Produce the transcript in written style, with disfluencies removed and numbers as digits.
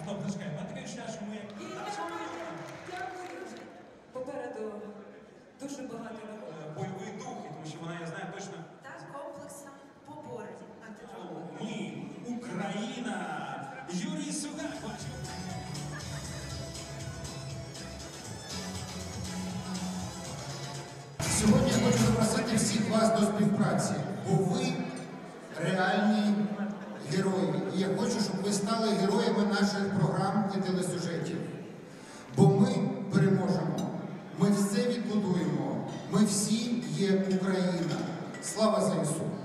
Добре, чекай, а таке відчуття, що ми... Дякую. Попереду дуже багато бойовий дух, тому що вона, я знаю точно... Та комплексом поборів антитравмових. Ми, Україна, Юрій Сугак, бачу. Сьогодні я хочу запросити всіх вас до співпраці, бо ви реальні герої. І я хочу, щоб ви стали героями наших програм і телесюжетів. Бо ми переможемо, ми все відбудуємо, ми всі є Україна. Слава ЗСУ!